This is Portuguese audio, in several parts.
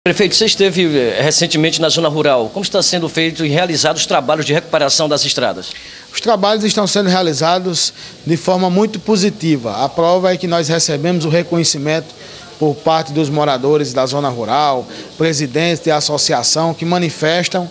Prefeito, você esteve recentemente na zona rural. Como está sendo feito e realizado os trabalhos de recuperação das estradas? Os trabalhos estão sendo realizados de forma muito positiva. A prova é que nós recebemos o reconhecimento por parte dos moradores da zona rural, presidentes de associação que manifestam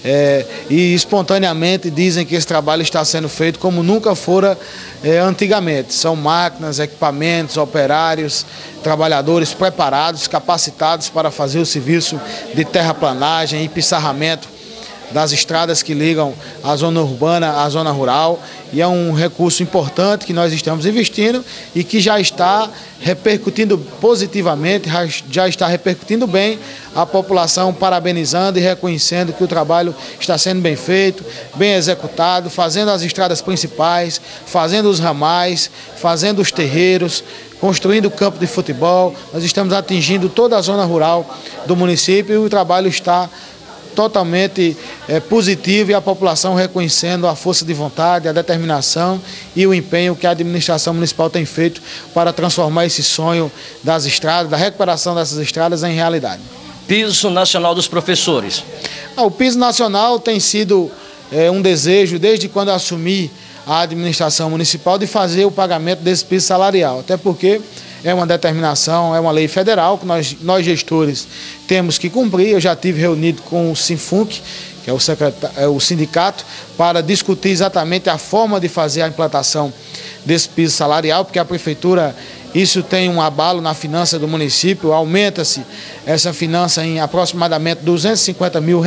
e espontaneamente dizem que esse trabalho está sendo feito como nunca fora antigamente. São máquinas, equipamentos, operários, trabalhadores preparados, capacitados para fazer o serviço de terraplanagem e pissarramento das estradas que ligam a zona urbana à zona rural, e é um recurso importante que nós estamos investindo e que já está repercutindo positivamente, já está repercutindo bem, a população parabenizando e reconhecendo que o trabalho está sendo bem feito, bem executado, fazendo as estradas principais, fazendo os ramais, fazendo os terreiros, construindo o campo de futebol. Nós estamos atingindo toda a zona rural do município e o trabalho está totalmente positivo, e a população reconhecendo a força de vontade, a determinação e o empenho que a administração municipal tem feito para transformar esse sonho das estradas, da recuperação dessas estradas em realidade. Piso Nacional dos Professores. O piso nacional tem sido um desejo, desde quando eu assumi a administração municipal, de fazer o pagamento desse piso salarial, até porque é uma determinação, é uma lei federal que nós gestores temos que cumprir. Eu já estive reunido com o Sinfunc, que é o sindicato, para discutir exatamente a forma de fazer a implantação desse piso salarial, porque a prefeitura, isso tem um abalo na finança do município, aumenta-se essa finança em aproximadamente R$250 mil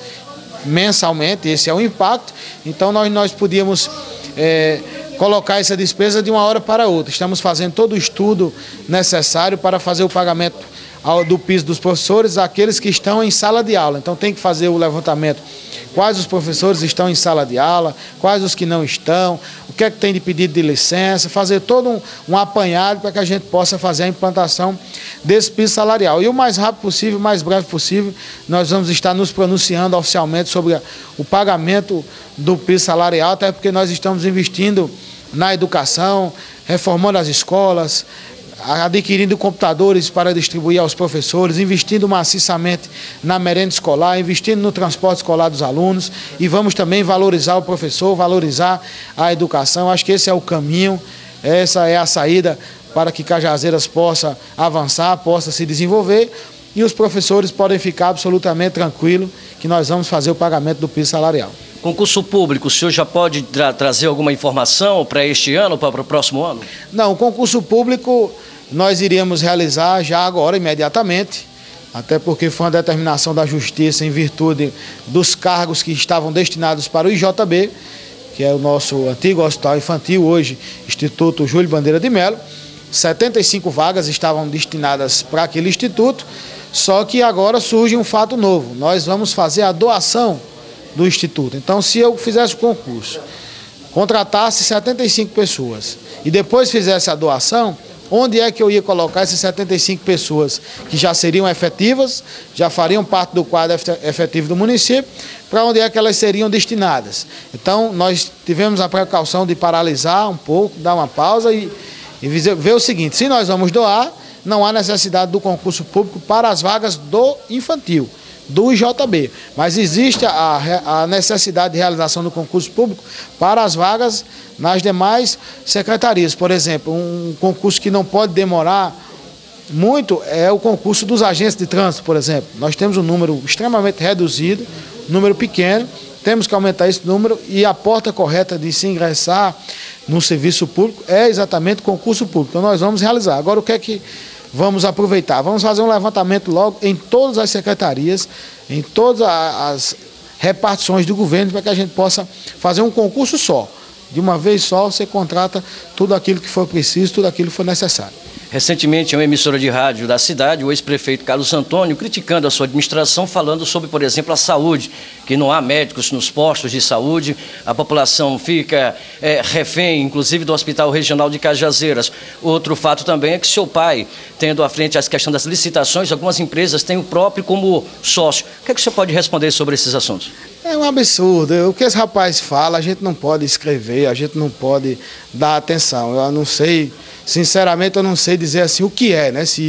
mensalmente, esse é o impacto. Então nós podíamos colocar essa despesa de uma hora para outra. Estamos fazendo todo o estudo necessário para fazer o pagamento do piso dos professores, aqueles que estão em sala de aula. Então tem que fazer o levantamento, quais os professores estão em sala de aula, quais os que não estão, o que é que tem de pedido de licença, fazer todo um apanhado para que a gente possa fazer a implantação desse piso salarial. E o mais rápido possível, o mais breve possível, nós vamos estar nos pronunciando oficialmente sobre o pagamento do piso salarial, até porque nós estamos investindo na educação, reformando as escolas, adquirindo computadores para distribuir aos professores, investindo maciçamente na merenda escolar, investindo no transporte escolar dos alunos, e vamos também valorizar o professor, valorizar a educação. Acho que esse é o caminho, essa é a saída para que Cajazeiras possa avançar, possa se desenvolver, e os professores podem ficar absolutamente tranquilos que nós vamos fazer o pagamento do piso salarial. Concurso público, o senhor já pode trazer alguma informação para este ano, para o próximo ano? Não, o concurso público nós iríamos realizar já agora, imediatamente, até porque foi uma determinação da Justiça em virtude dos cargos que estavam destinados para o IJB, que é o nosso antigo hospital infantil, hoje Instituto Júlio Bandeira de Melo. 75 vagas estavam destinadas para aquele instituto, só que agora surge um fato novo: nós vamos fazer a doação do instituto. Então, se eu fizesse o concurso, contratasse 75 pessoas e depois fizesse a doação, onde é que eu ia colocar essas 75 pessoas que já seriam efetivas, já fariam parte do quadro efetivo do município, para onde é que elas seriam destinadas? Então, nós tivemos a precaução de paralisar um pouco, dar uma pausa e ver o seguinte: se nós vamos doar, não há necessidade do concurso público para as vagas do infantil, do IJB, mas existe a necessidade de realização do concurso público para as vagas nas demais secretarias. Por exemplo, um concurso que não pode demorar muito é o concurso dos agentes de trânsito, por exemplo. Nós temos um número extremamente reduzido, um número pequeno, temos que aumentar esse número, e a porta correta de se ingressar no serviço público é exatamente o concurso público. Então nós vamos realizar. Agora, o que é que vamos aproveitar? Vamos fazer um levantamento logo em todas as secretarias, em todas as repartições do governo, para que a gente possa fazer um concurso só. De uma vez só, você contrata tudo aquilo que for preciso, tudo aquilo que for necessário. Recentemente, uma emissora de rádio da cidade, o ex-prefeito Carlos Antônio, criticando a sua administração, falando sobre, por exemplo, a saúde, que não há médicos nos postos de saúde, a população fica refém, inclusive, do Hospital Regional de Cajazeiras. Outro fato também é que seu pai, tendo à frente as questões das licitações, algumas empresas têm o próprio como sócio. O que é que o senhor pode responder sobre esses assuntos? É um absurdo. O que esse rapaz fala, a gente não pode escrever, a gente não pode dar atenção. Eu não sei, sinceramente, eu não sei dizer assim o que é, né? Se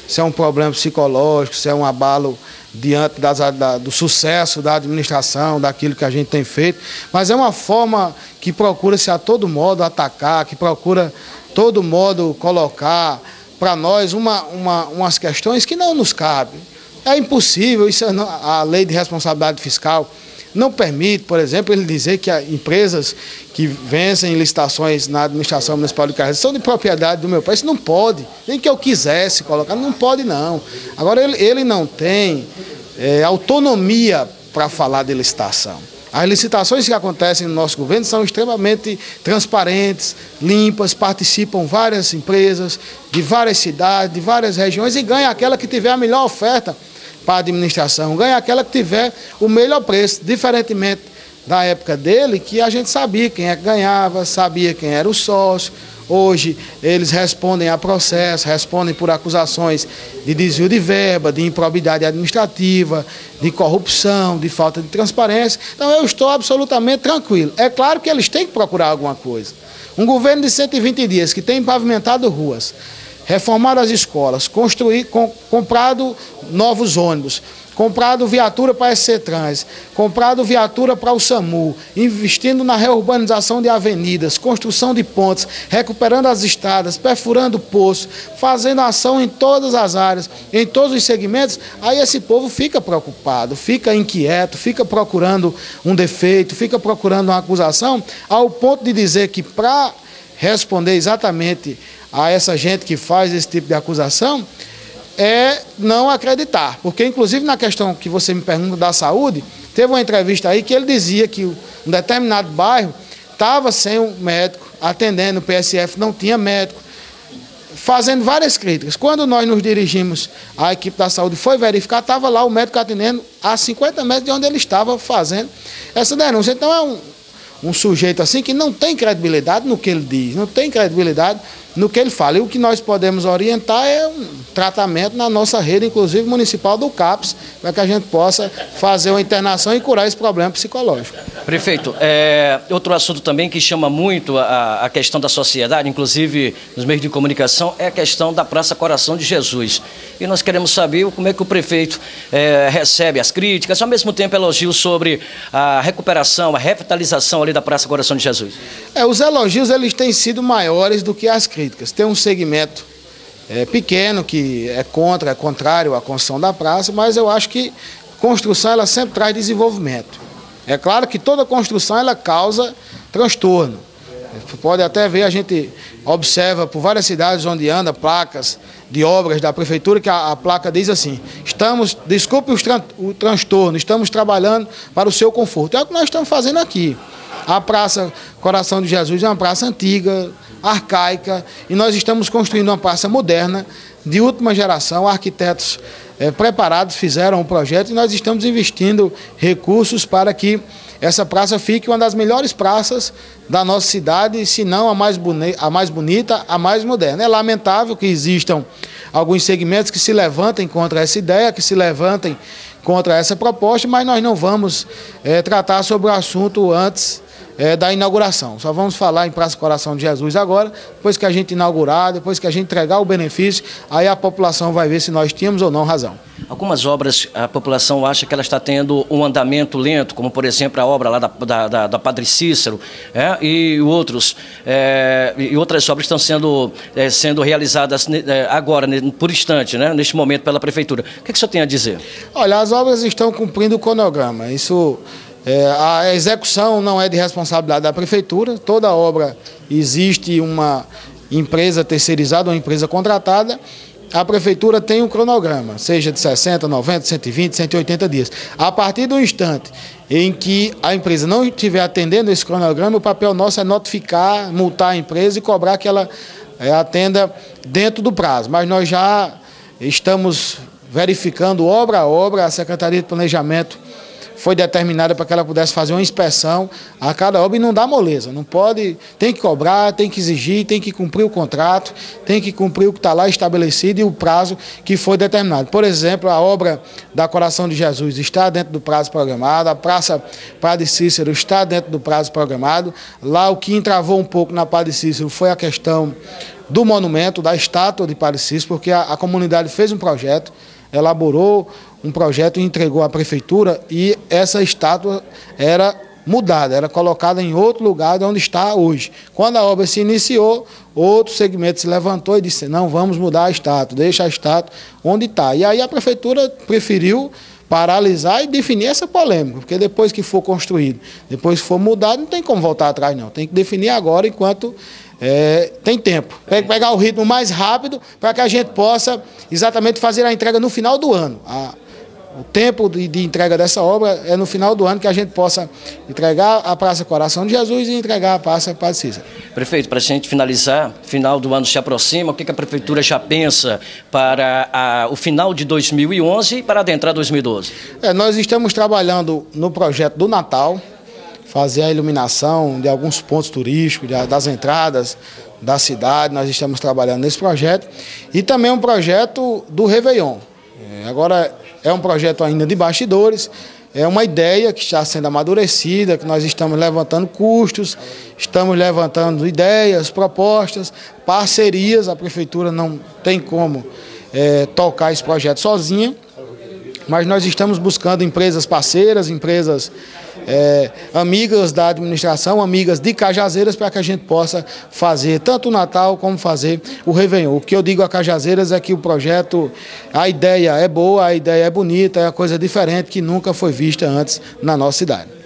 se é um problema psicológico, se é um abalo diante do sucesso da administração, daquilo que a gente tem feito, mas é uma forma que procura-se a todo modo atacar, que procura todo modo colocar para nós umas questões que não nos cabem. É impossível, isso a lei de responsabilidade fiscal não permite, por exemplo, ele dizer que empresas que vencem licitações na administração municipal de Carreira são de propriedade do meu pai. Isso não pode, nem que eu quisesse colocar, não pode não. Agora, ele não tem autonomia para falar de licitação. As licitações que acontecem no nosso governo são extremamente transparentes, limpas, participam várias empresas de várias cidades, de várias regiões e ganha aquela que tiver a melhor oferta para a administração, ganha aquela que tiver o melhor preço, diferentemente da época dele, que a gente sabia quem é que ganhava, sabia quem era o sócio. Hoje eles respondem a processo, respondem por acusações de desvio de verba, de improbidade administrativa, de corrupção, de falta de transparência. Então eu estou absolutamente tranquilo. É claro que eles têm que procurar alguma coisa. Um governo de 120 dias que tem pavimentado ruas, reformado as escolas, comprado novos ônibus, comprado viatura para a SCTrans, comprado viatura para o SAMU, investindo na reurbanização de avenidas, construção de pontes, recuperando as estradas, perfurando poços, fazendo ação em todas as áreas, em todos os segmentos, aí esse povo fica preocupado, fica inquieto, fica procurando um defeito, fica procurando uma acusação, ao ponto de dizer que para responder exatamente a essa gente que faz esse tipo de acusação, é não acreditar. Porque, inclusive, na questão que você me pergunta da saúde, teve uma entrevista aí que ele dizia que um determinado bairro estava sem um médico, atendendo, o PSF não tinha médico, fazendo várias críticas. Quando nós nos dirigimos, a equipe da saúde foi verificar, estava lá o médico atendendo a 50 metros de onde ele estava fazendo essa denúncia. Então, é um sujeito assim que não tem credibilidade no que ele diz, não tem credibilidade no que ele fala. E o que nós podemos orientar é um tratamento na nossa rede, inclusive municipal do CAPS, para que a gente possa fazer uma internação e curar esse problema psicológico. Prefeito, outro assunto também que chama muito a questão da sociedade, inclusive nos meios de comunicação, é a questão da Praça Coração de Jesus. E nós queremos saber como é que o prefeito recebe as críticas, ao mesmo tempo elogios sobre a recuperação, a revitalização ali da Praça Coração de Jesus. Os elogios eles têm sido maiores do que as críticas. Tem um segmento pequeno que é contrário à construção da praça, mas eu acho que construção ela sempre traz desenvolvimento. É claro que toda construção ela causa transtorno. Pode até ver, a gente observa por várias cidades onde anda placas de obras da prefeitura que a placa diz assim: desculpe o transtorno, estamos trabalhando para o seu conforto. É o que nós estamos fazendo aqui. A Praça Coração de Jesus é uma praça antiga, arcaica, e nós estamos construindo uma praça moderna, de última geração. Arquitetos preparados fizeram o projeto e nós estamos investindo recursos para que essa praça fique uma das melhores praças da nossa cidade, se não a mais bonita, a mais moderna. É lamentável que existam alguns segmentos que se levantem contra essa ideia, que se levantem contra essa proposta, mas nós não vamos tratar sobre o assunto antes da inauguração. Só vamos falar em Praça Coração de Jesus agora, depois que a gente inaugurar, depois que a gente entregar o benefício, aí a população vai ver se nós tínhamos ou não razão. Algumas obras, a população acha que ela está tendo um andamento lento, como por exemplo a obra lá da Padre Cícero, e outras obras estão sendo realizadas agora, por instante, neste momento pela Prefeitura. O que o senhor tem a dizer? Olha, as obras estão cumprindo o cronograma. Isso... a execução não é de responsabilidade da Prefeitura, toda obra existe uma empresa terceirizada, uma empresa contratada, a Prefeitura tem um cronograma, seja de 60, 90, 120, 180 dias. A partir do instante em que a empresa não estiver atendendo esse cronograma, o papel nosso é notificar, multar a empresa e cobrar que ela atenda dentro do prazo. Mas nós já estamos verificando obra a obra, a Secretaria de Planejamento foi determinada para que ela pudesse fazer uma inspeção a cada obra e não dá moleza. Não pode, tem que cobrar, tem que exigir, tem que cumprir o contrato, tem que cumprir o que está lá estabelecido e o prazo que foi determinado. Por exemplo, a obra da Coração de Jesus está dentro do prazo programado, a Praça Padre Cícero está dentro do prazo programado. Lá o que entravou um pouco na Padre Cícero foi a questão do monumento, da estátua de Padre Cícero, porque a comunidade fez um projeto, elaborou um projeto e entregou à prefeitura, e essa estátua era mudada, era colocada em outro lugar de onde está hoje. Quando a obra se iniciou, outro segmento se levantou e disse: não, vamos mudar a estátua, deixa a estátua onde está. E aí a prefeitura preferiu paralisar e definir essa polêmica, porque depois que for construído, depois que for mudado, não tem como voltar atrás não, tem que definir agora enquanto tem tempo. Pegar o ritmo mais rápido para que a gente possa exatamente fazer a entrega no final do ano. O tempo de entrega dessa obra é no final do ano, que a gente possa entregar a Praça Coração de Jesus e entregar a Praça Padre Cícero. Prefeito, para a gente finalizar, final do ano se aproxima, o que a Prefeitura já pensa para o final de 2011 e para adentrar 2012? Nós estamos trabalhando no projeto do Natal, fazer a iluminação de alguns pontos turísticos, das entradas da cidade, nós estamos trabalhando nesse projeto, e também um projeto do Réveillon. Agora é um projeto ainda de bastidores, é uma ideia que está sendo amadurecida, que nós estamos levantando custos, estamos levantando ideias, propostas, parcerias. A prefeitura não tem como tocar esse projeto sozinha, mas nós estamos buscando empresas parceiras, empresas amigas da administração, amigas de Cajazeiras, para que a gente possa fazer tanto o Natal como fazer o Réveillon. O que eu digo a Cajazeiras é que o projeto, a ideia é boa, a ideia é bonita, é uma coisa diferente que nunca foi vista antes na nossa cidade.